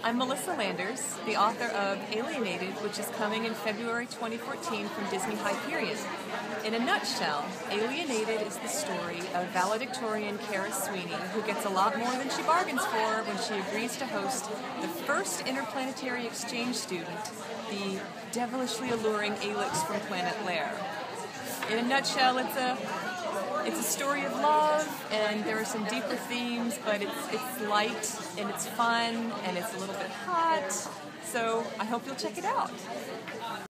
I'm Melissa Landers, the author of Alienated, which is coming in February 2014 from Disney Hyperion. In a nutshell, Alienated is the story of valedictorian Kara Sweeney, who gets a lot more than she bargains for when she agrees to host the first interplanetary exchange student, the devilishly alluring Alix from Planet Lair. In a nutshell, it's a story of love, and there are some deeper themes, but it's light, and it's fun, and it's a little bit hot, so I hope you'll check it out.